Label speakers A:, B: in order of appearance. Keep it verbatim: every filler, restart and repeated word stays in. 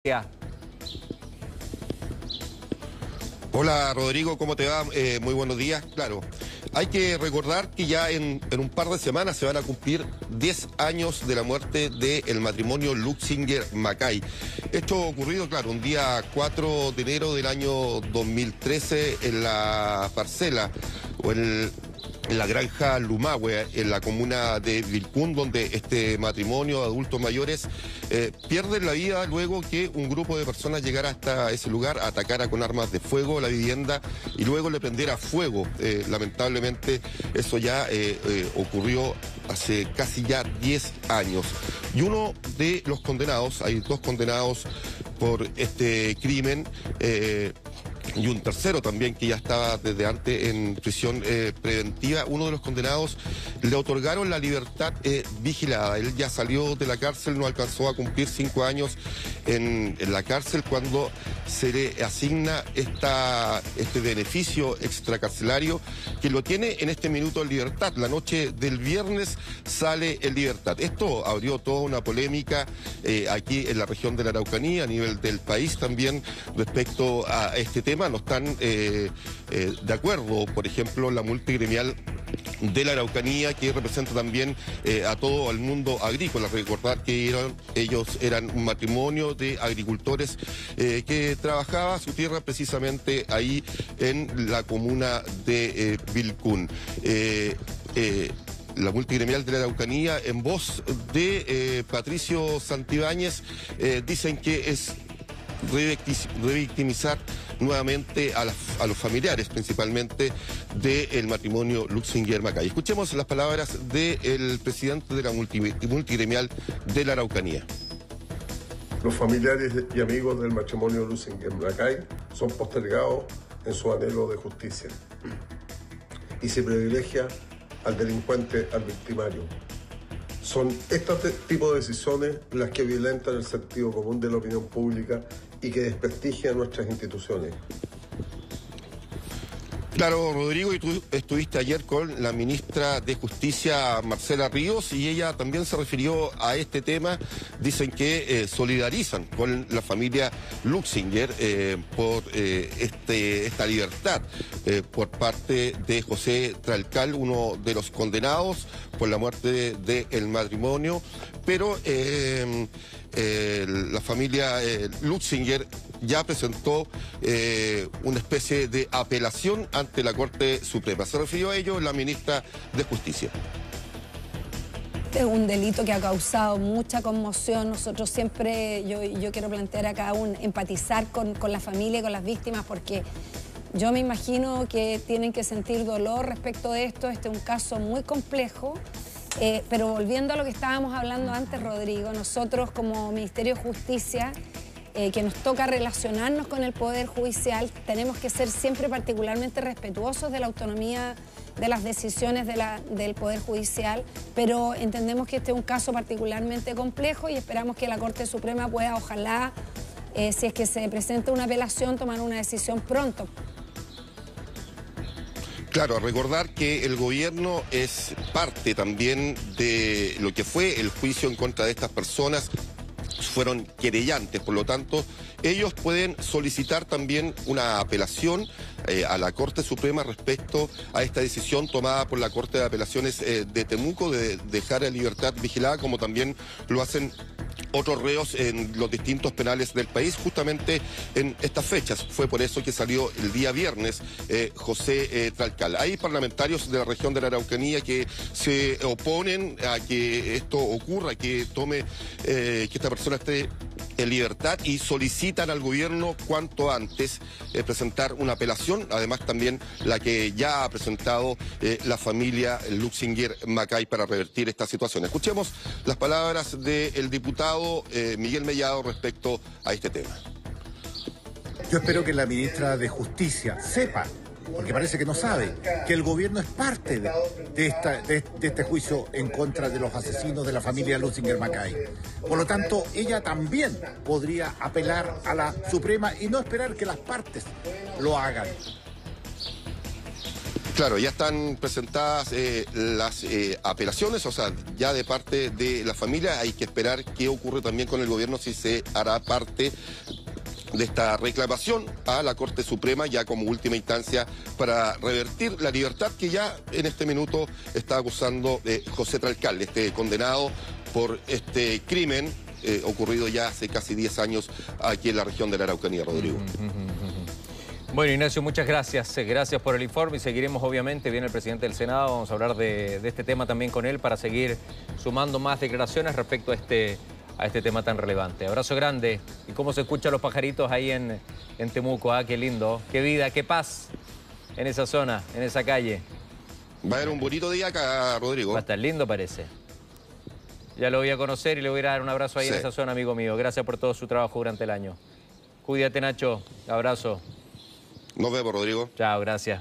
A: Ya.
B: Hola Rodrigo, ¿cómo te va? Eh, muy buenos días. Claro, hay que recordar que ya en, en un par de semanas se van a cumplir diez años de la muerte del matrimonio Luxinger-Macay. Esto ocurrido, claro, un día cuatro de enero del año dos mil trece en la parcela o en el... en la granja Lumahue, en la comuna de Vilcún, donde este matrimonio de adultos mayores eh, pierden la vida luego que un grupo de personas llegara hasta ese lugar, atacara con armas de fuego la vivienda y luego le prendiera fuego. Eh, lamentablemente eso ya eh, eh, ocurrió hace casi ya diez años. Y uno de los condenados, hay dos condenados por este crimen, eh, y un tercero también que ya estaba desde antes en prisión eh, preventiva. Uno de los condenados le otorgaron la libertad eh, vigilada. Él ya salió de la cárcel, no alcanzó a cumplir cinco años en, en la cárcel cuando se le asigna esta, este beneficio extracarcelario que lo tiene en este minuto en libertad. La noche del viernes sale en libertad. Esto abrió toda una polémica eh, aquí en la región de la Araucanía, a nivel del país también, respecto a este tema. No están eh, eh, de acuerdo, por ejemplo, la multigremial de la Araucanía, que representa también eh, a todo el mundo agrícola. Recordar que eran, ellos eran un matrimonio de agricultores eh, que trabajaba su tierra precisamente ahí en la comuna de eh, Vilcún. Eh, eh, La multigremial de la Araucanía, en voz de eh, Patricio Santibáñez, eh, dicen que es revictimizar nuevamente a, las, a los familiares, principalmente del matrimonio Luxinger-Macay. Escuchemos las palabras del presidente de la multi, multigremial de la Araucanía.
C: Los familiares y amigos del matrimonio Luxinger-Macay son postergados en su anhelo de justicia y se privilegia al delincuente, al victimario. Son estos tipos de decisiones las que violentan el sentido común de la opinión pública y que desprestigian nuestras instituciones.
B: Claro, Rodrigo, y tú estuviste ayer con la ministra de Justicia, Marcela Ríos, y ella también se refirió a este tema. Dicen que eh, solidarizan con la familia Luxinger eh, por eh, este, esta libertad eh, por parte de José Tralcal, uno de los condenados por la muerte del de, matrimonio, pero eh, eh, la familia eh, Luxinger ya presentó eh, una especie de apelación ante la Corte Suprema. Se refirió a ello la ministra de Justicia.
D: Es un delito que ha causado mucha conmoción. Nosotros siempre, yo, yo quiero plantear acá un empatizar con, con la familia y con las víctimas, porque yo me imagino que tienen que sentir dolor respecto de esto. Este es un caso muy complejo. Eh, pero volviendo a lo que estábamos hablando antes, Rodrigo, nosotros como Ministerio de Justicia, eh, que nos toca relacionarnos con el Poder Judicial, tenemos que ser siempre particularmente respetuosos de la autonomía de las decisiones de la, del Poder Judicial, pero entendemos que este es un caso particularmente complejo y esperamos que la Corte Suprema pueda, ojalá, eh, si es que se presenta una apelación, tomar una decisión pronto.
B: Claro, recordar que el gobierno es parte también de lo que fue el juicio en contra de estas personas. Fueron querellantes, por lo tanto, ellos pueden solicitar también una apelación eh, a la Corte Suprema respecto a esta decisión tomada por la Corte de Apelaciones eh, de Temuco de dejar en libertad vigilada, como también lo hacen otros reos en los distintos penales del país, justamente en estas fechas. Fue por eso que salió el día viernes eh, José eh, Tralcal. Hay parlamentarios de la región de la Araucanía que se oponen a que esto ocurra, que tome, eh, que esta persona esté en libertad, y solicitan al gobierno cuanto antes eh, presentar una apelación, además también la que ya ha presentado eh, la familia Luxinger-Macay para revertir esta situación. Escuchemos las palabras del diputado eh, Miguel Mellado respecto a este tema.
E: Yo espero que la ministra de Justicia sepa, porque parece que no sabe, que el gobierno es parte de, de, esta, de, de este juicio en contra de los asesinos de la familia Luxinger-Macay. Por lo tanto, ella también podría apelar a la Suprema y no esperar que las partes lo hagan.
B: Claro, ya están presentadas eh, las eh, apelaciones, o sea, ya de parte de la familia. Hay que esperar qué ocurre también con el gobierno, si se hará parte de esta reclamación a la Corte Suprema ya como última instancia para revertir la libertad que ya en este minuto está acusando eh, José Tralcal, este condenado por este crimen eh, ocurrido ya hace casi diez años aquí en la región de la Araucanía, Rodrigo.
A: Uh, uh, uh, uh. Bueno, Ignacio, muchas gracias. Gracias por el informe y seguiremos, obviamente, viene el presidente del Senado, vamos a hablar de, de este tema también con él para seguir sumando más declaraciones respecto a este... a este tema tan relevante. Abrazo grande. ¿Y cómo se escuchan los pajaritos ahí en, en Temuco? Ah, qué lindo. Qué vida, qué paz en esa zona, en esa calle.
B: Va a haber un bonito día acá, Rodrigo.
A: Va a estar lindo, parece. Ya lo voy a conocer y le voy a dar un abrazo ahí sí. en esa zona, amigo mío. Gracias por todo su trabajo durante el año. Cuídate, Nacho. Abrazo.
B: Nos vemos, Rodrigo.
A: Chao, gracias.